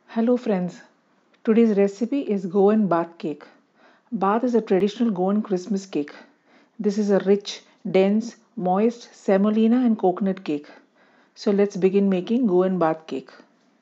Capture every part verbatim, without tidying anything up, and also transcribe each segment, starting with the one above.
Hello friends, today's recipe is Goan Baath Cake. Baath is a traditional Goan Christmas cake. This is a rich, dense, moist semolina and coconut cake. So let's begin making Goan Baath Cake.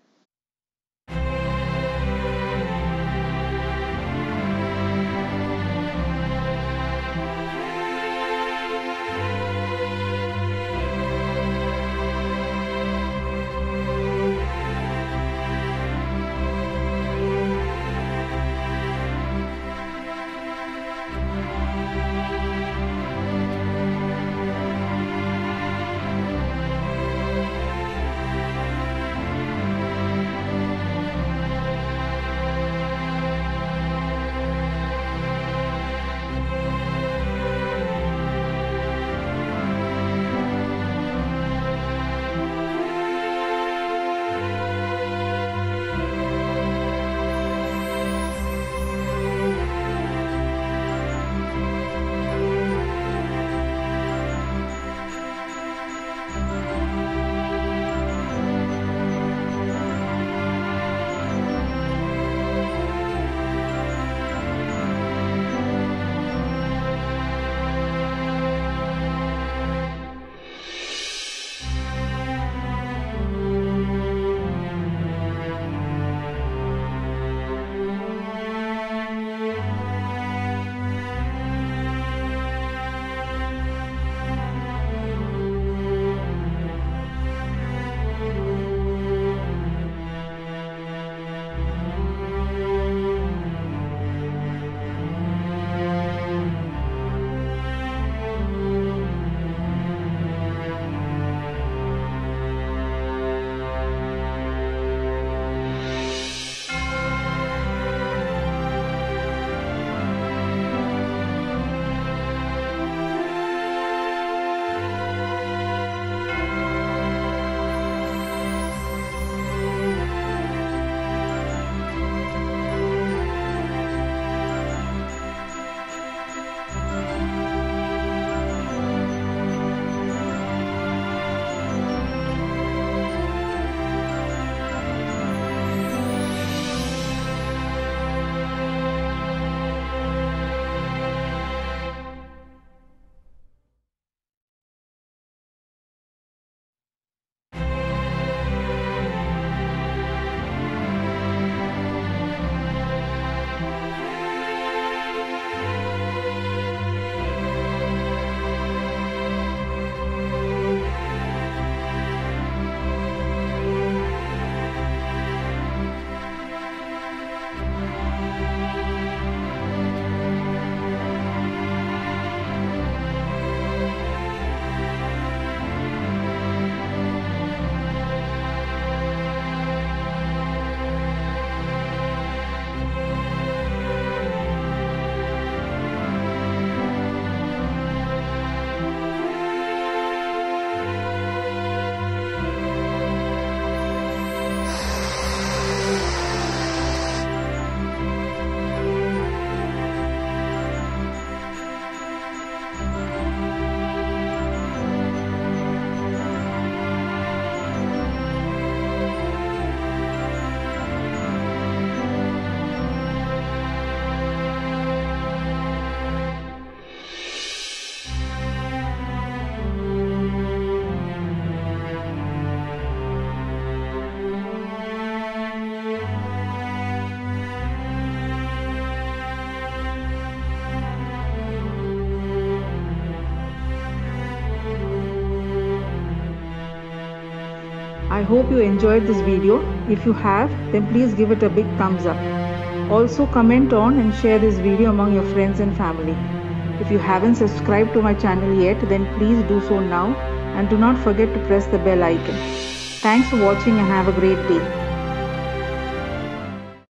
I hope you enjoyed this video. If you have, then please give it a big thumbs up. Also comment on and share this video among your friends and family. If you haven't subscribed to my channel yet, then please do so now and do not forget to press the bell icon. Thanks for watching and have a great day.